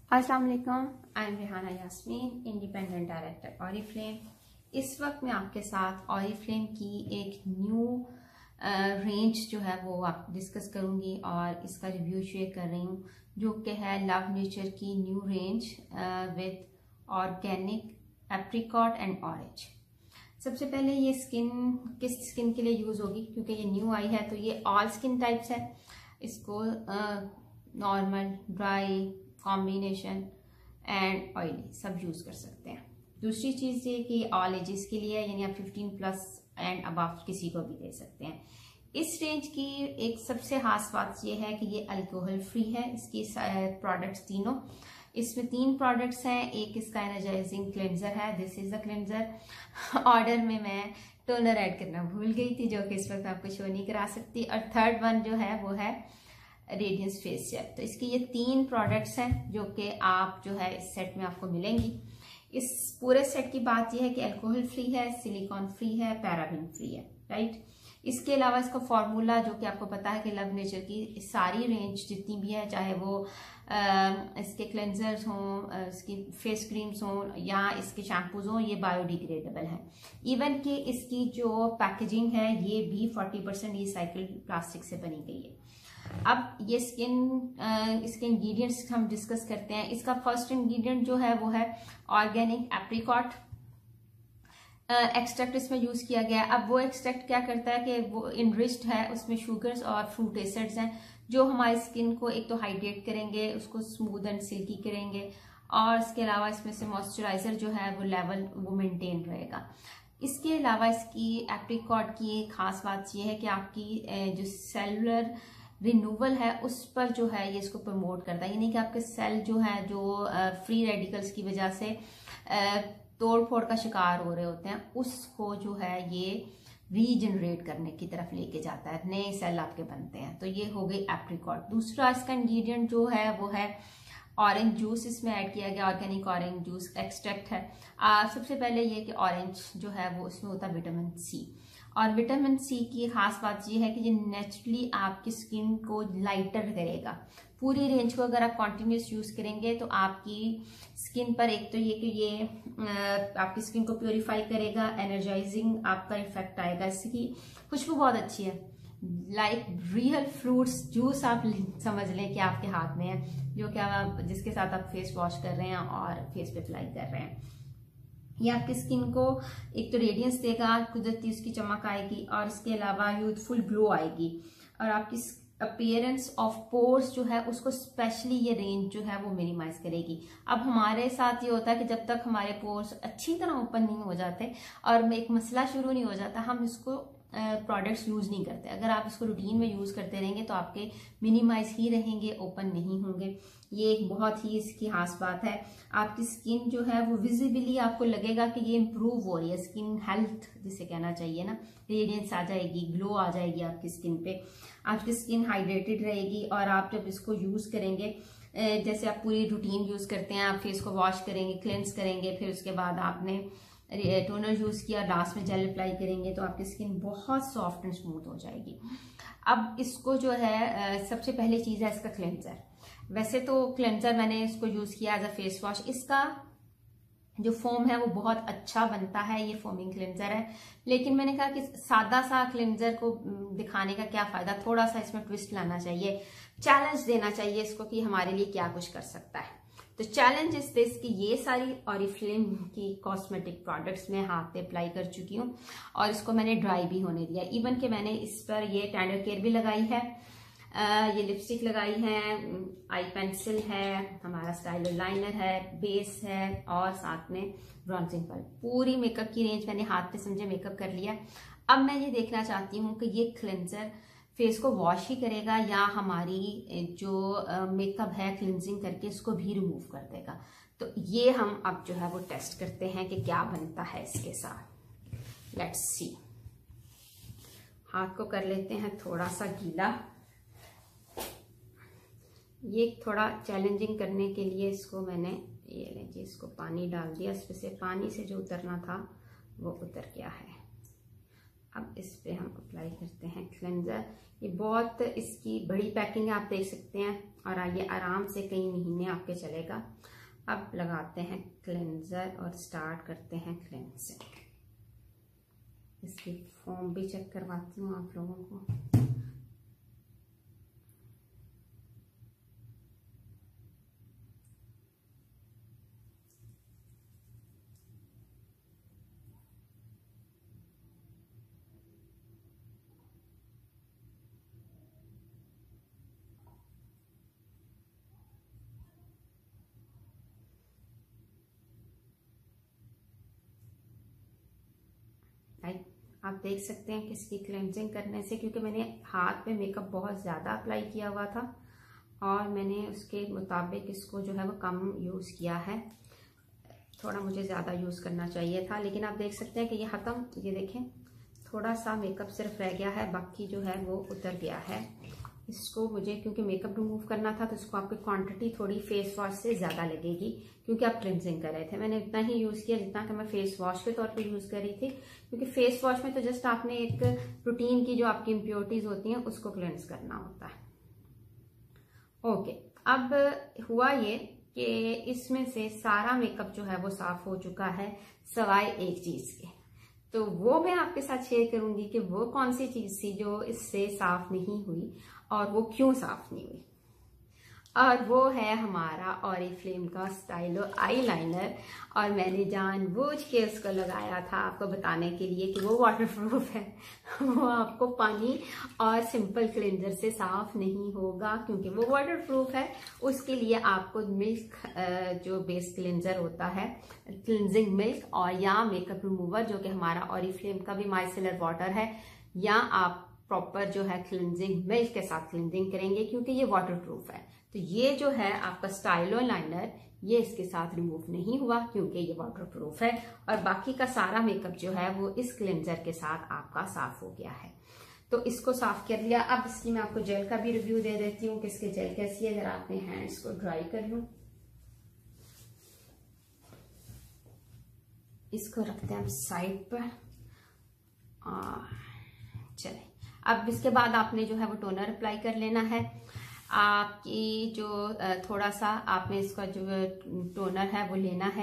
अस्सलाम वालेकुम, I am Rehana Yasmin, independent director Oriflame. इस वक्त मैं आपके साथ ऑरिफ्लेम की एक न्यू रेंज जो है वो आप डिस्कस करूंगी और इसका रिव्यू शेयर कर रही हूँ, जो कि है लव नेचर की new range with organic apricot and orange. सबसे पहले ये किस स्किन के लिए यूज होगी, क्योंकि ये न्यू आई है तो ये ऑल स्किन टाइप्स है। इसको normal, dry, combination and oily सब यूज कर सकते हैं। दूसरी चीज ये कि ऑल एजेस के लिए, यानी आप 15+ एंड अबव किसी को भी दे सकते हैं। इस रेंज की एक सबसे खास बात ये है कि ये अल्कोहल फ्री है। इसकी प्रोडक्ट्स तीनों, इसमें 3 प्रोडक्ट्स हैं। एक इसका एनर्जाइजिंग क्लेंजर है, this is the cleanser. Order में मैं टोनर ऐड करना भूल गई थी, जो कि इस वक्त आपको शो नहीं करा सकती। और थर्ड वन जो है वो है रेडियंस फेस जेल। तो इसके ये 3 प्रोडक्ट्स हैं जो कि आप जो है इस सेट में आपको मिलेंगी। इस पूरे सेट की बात यह है कि अल्कोहल फ्री है, सिलिकॉन फ्री है, पैराबिन फ्री है, राइट। इसके अलावा इसका फॉर्मूला, जो कि आपको पता है कि लव नेचर की सारी रेंज जितनी भी है, चाहे वो इसके क्लेंजर्स हों, इसकी फेस क्रीम्स हों या इसके शैम्पूज हों, ये बायोडिग्रेडेबल है। इवन कि इसकी जो पैकेजिंग है ये भी 40% रिसाइकिल्ड प्लास्टिक से बनी गई है। अब ये इसके इंग्रेडिएंट्स हम डिस्कस करते हैं। इसका फर्स्ट इंग्रेडिएंट जो है वो है ऑर्गेनिक एप्रिकॉट एक्सट्रैक्ट इसमें यूज किया गया है। अब वो एक्सट्रैक्ट क्या करता है कि वो इनरिच्ड है, उसमें शुगर्स और फ्रूट एसिड्स हैं जो हमारी स्किन को एक तो हाइड्रेट करेंगे, उसको स्मूथ एंड सिल्की करेंगे, और इसके अलावा इसमें से मॉइस्चराइजर जो है वो लेवल वो मेंटेन रहेगा। इसके अलावा इसकी एप्रिकॉट की एक खास बात यह है कि आपकी जो सेलुलर रिन्यूअल है उस पर जो है ये इसको प्रमोट करता है, यानी कि आपके सेल जो है जो फ्री रेडिकल्स की वजह से तोड़ फोड़ का शिकार हो रहे होते हैं, उसको जो है ये रीजनरेट करने की तरफ लेके जाता है, नए सेल आपके बनते हैं। तो ये हो गई एप्रिकॉट। दूसरा इसका इंग्रेडिएंट जो है वो है ऑरेंज जूस। इसमें ऐड किया गया ऑर्गेनिक ऑरेंज जूस एक्सट्रैक्ट है। सबसे पहले ये कि ऑरेंज जो है वो उसमें होता है विटामिन सी, और विटामिन सी की खास बात ये है कि ये नेचुरली आपकी स्किन को लाइटर करेगा। पूरी रेंज को अगर आप कॉन्टिन्यूस यूज करेंगे तो आपकी स्किन पर एक तो ये कि ये आपकी स्किन को प्योरीफाई करेगा, एनर्जाइजिंग आपका इफेक्ट आएगा। इसकी खुशबू बहुत अच्छी है, लाइक रियल फ्रूट्स जूस आप समझ लें कि आपके हाथ में है, जो कि जिसके साथ आप फेस वॉश कर रहे हैं और फेस पे अप्लाई कर रहे हैं। ये आपकी स्किन को एक तो रेडियंस देगा, कुदरती उसकी चमक आएगी, और इसके अलावा यूथफुल ग्लो आएगी, और आपकी अपीयरेंस ऑफ पोर्स जो है उसको स्पेशली ये रेंज जो है वो मिनिमाइज करेगी। अब हमारे साथ ये होता है कि जब तक हमारे पोर्स अच्छी तरह ओपन नहीं हो जाते और एक मसला शुरू नहीं हो जाता, हम इसको प्रोडक्ट्स यूज नहीं करते। अगर आप इसको रूटीन में यूज करते रहेंगे तो आपके मिनिमाइज ही रहेंगे, ओपन नहीं होंगे। ये एक बहुत ही इसकी खास बात है। आपकी स्किन जो है वो विजिबली आपको लगेगा कि ये इंप्रूव हो रही है, स्किन हेल्थ जिसे कहना चाहिए ना, रेडियंस आ जाएगी, ग्लो आ जाएगी आपकी स्किन पे, आपकी स्किन हाइड्रेटेड रहेगी। और आप जब इसको यूज करेंगे, जैसे आप पूरी रूटीन यूज करते हैं, आप फेस को वॉश करेंगे, क्लेंस करेंगे, फिर उसके बाद आपने टोनर यूज किया, लास्ट में जेल अप्लाई करेंगे, तो आपकी स्किन बहुत सॉफ्ट एंड स्मूथ हो जाएगी। अब इसको जो है सबसे पहली चीज है इसका क्लेंजर। वैसे तो क्लेंजर मैंने इसको यूज किया एज अ फेस वॉश। इसका जो फोम है वो बहुत अच्छा बनता है, ये फोमिंग क्लेंजर है। लेकिन मैंने कहा कि सादा सा क्लेंजर को दिखाने का क्या फायदा, थोड़ा सा इसमें ट्विस्ट लाना चाहिए, चैलेंज देना चाहिए इसको कि हमारे लिए क्या कुछ कर सकता है। तो चैलेंज इज दिस कि ये सारी ऑरिफ्लेम की कॉस्मेटिक प्रोडक्ट्स मैं हाथ पे अप्लाई कर चुकी हूँ, और इसको मैंने ड्राई भी होने दिया। इवन कि मैंने इस पर ये टेंडर केयर भी लगाई है, ये लिपस्टिक लगाई है, आई पेंसिल है, हमारा स्टाइलर लाइनर है, बेस है, और साथ में ब्रॉन्जिंग पर पूरी मेकअप की रेंज मैंने हाथ पे समझे मेकअप कर लिया। अब मैं ये देखना चाहती हूँ कि ये क्लेंजर फेस को वॉश ही करेगा या हमारी जो मेकअप है क्लिनजिंग करके इसको भी रिमूव कर देगा। तो ये हम अब जो है वो टेस्ट करते हैं कि क्या बनता है इसके साथ। Let's see. हाथ को कर लेते हैं थोड़ा सा गीला। ये थोड़ा चैलेंजिंग करने के लिए इसको मैंने ये लीजिए इसको पानी डाल दिया, इसमें से पानी से जो उतरना था वो उतर गया है। अब इस पे हम अप्लाई करते हैं क्लेंजर। ये बहुत इसकी बड़ी पैकिंग है, आप देख सकते हैं, और ये आराम से कई महीने आपके चलेगा। अब लगाते हैं क्लेंजर और स्टार्ट करते हैं क्लेंजिंग। इसकी फॉर्म भी चेक करवाती हूँ आप लोगों को। आप देख सकते हैं कि इसकी क्लेंजिंग करने से, क्योंकि मैंने हाथ पे मेकअप बहुत ज़्यादा अप्लाई किया हुआ था और मैंने उसके मुताबिक इसको जो है वो कम यूज़ किया है। थोड़ा मुझे ज़्यादा यूज़ करना चाहिए था, लेकिन आप देख सकते हैं कि ये ख़त्म, ये देखें थोड़ा सा मेकअप सिर्फ रह गया है, बाकी जो है वो उतर गया है। इसको मुझे क्योंकि मेकअप रिमूव करना था तो इसको आपकी क्वांटिटी थोड़ी फेस वॉश से ज़्यादा लगेगी, क्योंकि आप क्लिनजिंग कर रहे थे। मैंने उतना ही यूज़ किया जितना कि मैं फेस वॉश के तौर पे यूज़ कर रही थी, क्योंकि फेस वॉश में तो जस्ट आपने एक प्रोटीन की जो आपकी इम्प्योरिटीज होती हैं उसको क्लेंस करना होता है। ओके, अब हुआ ये कि इसमें से सारा मेकअप जो है वो साफ हो चुका है, सवाए एक चीज़ के। तो वो मैं आपके साथ शेयर करूंगी कि वो कौन सी चीज़ थी जो इससे साफ नहीं हुई और वो क्यों साफ नहीं हुई। और वो है हमारा ऑरिफ्लेम का स्टाइलो आई लाइनर, और मैंने जानबूझ के उसको लगाया था आपको बताने के लिए कि वो वाटरप्रूफ है। वो आपको पानी और सिंपल क्लेंजर से साफ नहीं होगा, क्योंकि वो वाटरप्रूफ है। उसके लिए आपको मिल्क जो बेस क्लेंजर होता है, क्लिनजिंग मिल्क, और या मेकअप रिमूवर जो कि हमारा ऑरिफ्लेम का भी माइसेलर वाटर है, या आप प्रॉपर जो है क्लिनजिंग मिल्क के साथ क्लिनजिंग करेंगे, क्योंकि ये वाटरप्रूफ है। तो ये जो है आपका स्टाइलो लाइनर, ये इसके साथ रिमूव नहीं हुआ क्योंकि ये वाटरप्रूफ है, और बाकी का सारा मेकअप जो है वो इस क्लेंजर के साथ आपका साफ हो गया है। तो इसको साफ कर लिया। अब इसकी मैं आपको जेल का भी रिव्यू दे देती हूँ कि इसके जेल कैसी है। जरा अपने हैंड्स को ड्राई कर लूं, इसको रखते हैं हम साइड पर। चले, अब इसके बाद आपने जो है वो टोनर अप्लाई कर लेना है। आपकी जो थोड़ा सा आपने इसका जो टोनर है वो लेना है,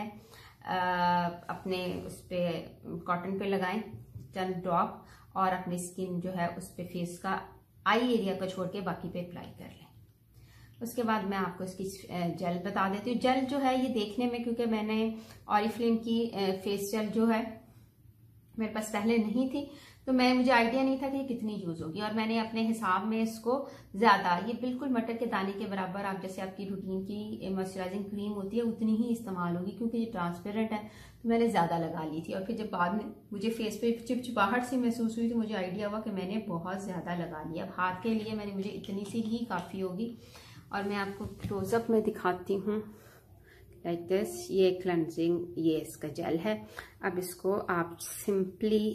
अपने उस पे कॉटन पे लगाएं 10 ड्रॉप, और अपनी स्किन जो है उस पे फेस का आई एरिया को छोड़ के बाकी पे अप्लाई कर लें। उसके बाद मैं आपको इसकी जेल बता देती हूँ। जेल जो है ये देखने में, क्योंकि मैंने ऑरिफ्लेम की फेस जेल जो है मेरे पास पहले नहीं थी, तो मुझे आइडिया नहीं था कि कितनी यूज होगी, और मैंने अपने हिसाब में इसको ज्यादा, ये बिल्कुल मटर के दाने के बराबर, आप जैसे आपकी रूटीन की मॉइस्चराइजिंग क्रीम होती है उतनी ही इस्तेमाल होगी, क्योंकि ये ट्रांसपेरेंट है, तो मैंने ज्यादा लगा ली थी। और फिर जब बाद में मुझे फेस पे चिपचिपाहट सी महसूस हुई तो मुझे आइडिया हुआ कि मैंने बहुत ज्यादा मुझे लगा लिया। अब हाथ के लिए मुझे इतनी सी ही काफी होगी। और मैं आपको क्लोजअप में दिखाती हूँ लाइक दिस। ये क्लेंजिंग, ये इसका जेल है। अब इसको आप सिंपली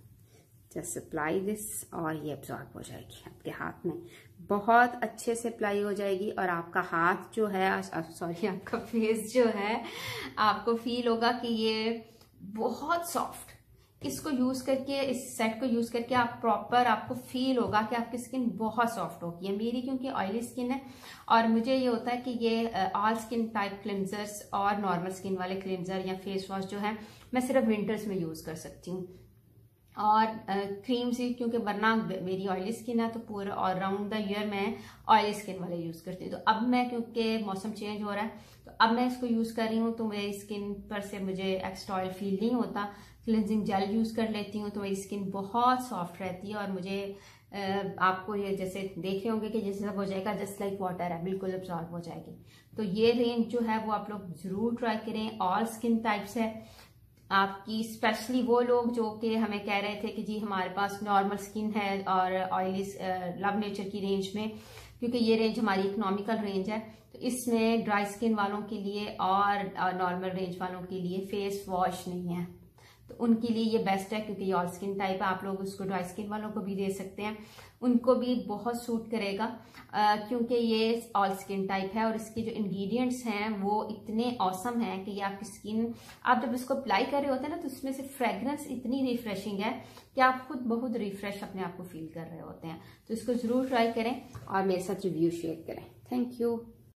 जस्ट अप्लाई दिस, और ये एब्जॉर्ब हो जाएगी आपके हाथ में, बहुत अच्छे से अप्लाई हो जाएगी। और आपका हाथ जो है, सॉरी आपका फेस जो है, आपको फील होगा कि ये बहुत सॉफ्ट। इसको यूज करके, इस सेट को यूज करके आप प्रॉपर, आपको फील होगा कि आपकी स्किन बहुत सॉफ्ट होगी। है मेरी क्योंकि ऑयली स्किन है, और मुझे ये होता है कि ये ऑल स्किन टाइप क्लिनजर्स और नॉर्मल स्किन वाले क्लिनजर या फेस वॉश जो है मैं सिर्फ विंटर्स में यूज कर सकती हूँ। और क्रीम से, क्योंकि वरना मेरी ऑयली स्किन है तो पूरा और राउंड द ईयर मैं ऑयली स्किन वाले यूज करती हूँ। तो अब मैं, क्योंकि मौसम चेंज हो रहा है, तो अब मैं इसको यूज कर रही हूँ, तो मेरी स्किन पर से मुझे एक्स्ट्रा ऑयल फील नहीं होता। क्लिनजिंग जेल यूज कर लेती हूँ तो मेरी स्किन बहुत सॉफ्ट रहती है, और मुझे आपको ये जैसे देख रहे होंगे कि जैसे हो जाएगा, जस्ट लाइक वाटर है, बिल्कुल अब्सॉर्ब हो जाएगी। तो ये रेंज जो है वो आप लोग जरूर ट्राई करें। ऑल स्किन टाइप्स है आपकी, स्पेशली वो लोग जो कि हमें कह रहे थे कि जी हमारे पास नॉर्मल स्किन है और ऑयली लव नेचर की रेंज में, क्योंकि ये रेंज हमारी इकोनॉमिकल रेंज है, तो इसमें ड्राई स्किन वालों के लिए और नॉर्मल रेंज वालों के लिए फेस वॉश नहीं है। तो उनके लिए ये बेस्ट है, क्योंकि ये ऑल स्किन टाइप है। आप लोग उसको ड्राई स्किन वालों को भी दे सकते हैं, उनको भी बहुत सूट करेगा क्योंकि ये ऑल स्किन टाइप है। और इसके जो इंग्रेडिएंट्स हैं वो इतने ऑसम हैं कि ये आपकी स्किन, आप जब इसको अप्लाई कर रहे होते हैं ना, तो इसमें से फ्रेग्रेंस इतनी रिफ्रेशिंग है कि आप खुद बहुत रिफ्रेश अपने आप को फील कर रहे होते हैं। तो इसको जरूर ट्राई करें और मेरे साथ रिव्यू शेयर करें। Thank you.